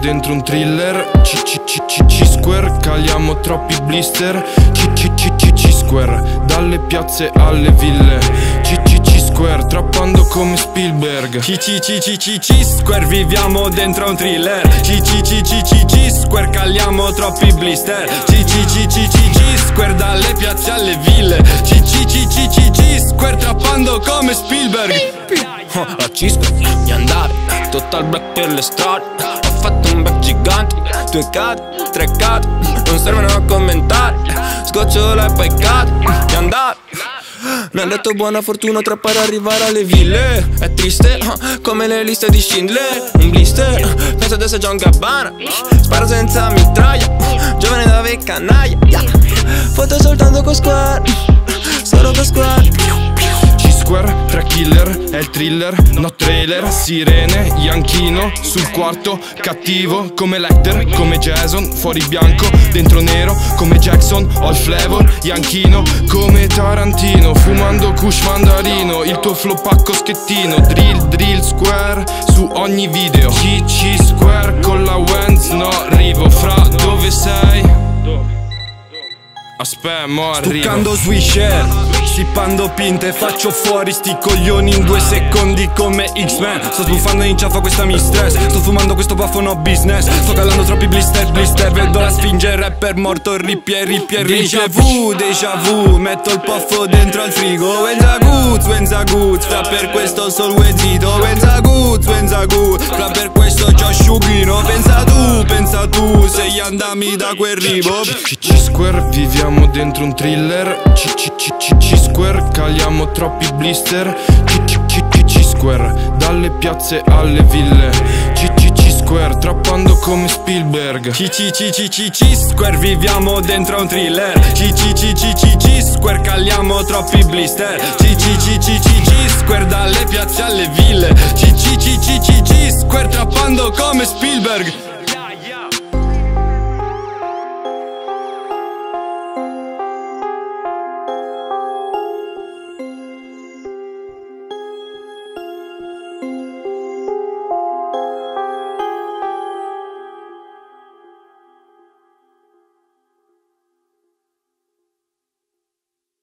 dentro un thriller. C-C-C-C-C-Square, caliamo troppi blister. C-C-C-C-C-Square, dalle piazze alle ville. C-C-C-Square, trappando come Spielberg. C-C-C-C-C-Square, viviamo dentro un thriller. C-C-C-C-C-Square, caliamo troppi blister. C-C-C-C-C-Square, dalle piazze alle ville. C-C-C-C-C-Square, trappando come Spielberg. La C-Square, mi andare, total black per le strade. Ho fatto un back gigante, 2 cade, 3 cade, non servono a commentare. Sgocciola e poi cade, mi andare. Mi han detto buona fortuna troppa per arrivare alle ville. È triste, come le liste di Schindler. Un blister, penso di essere John Gabbana. Sparo senza mitraglia, giovane da vecchanaia. Foto soltanto con Square, solo con Square. C-Square, tra killer, è il thriller, no trailer. Sirene, Yanchino, sul quarto, cattivo come Lecter, come Jason. Fuori bianco, dentro nero, come Jackson. Ho il flavor, Yanchino, come Tarantino. Fumando kush mandarino, il tuo flow pacco schettino. Drill, Square, su ogni video. C-Square, con la Wenz, no, arrivo. Fra, dove sei? Aspetta, mo' arrivo. Stuccando swisher, sippando pinte, faccio fuori sti coglioni in 2 secondi come X-Men. Sto sbuffando in ciaffa, questa mi stress. Sto fumando questo baffo, no business. Sto calando troppi blister. Vedo la sfinge, rapper morto, ripier. Déjà vu, metto il poffo dentro al frigo. Wenza goods, fra per questo sono wenzito. Wenza goods, fra per questo c'ho asciughino. Pensa tu, se gli andami da quel rivo. C-Square, viviamo dentro un thriller. C-C-C-C-Square, caliamo troppi blister. C-C-C-C-Square, dalle piazze alle ville. C-C-C-Square, trappando come Spielberg. C-C-C-C-C-Square, viviamo dentro un thriller. C-C-C-C-C-Square, caliamo troppi blister. C-C-C-C-C-Square, dalle piazze alle ville. C-C-C-C-C-Square, trappando come Spielberg.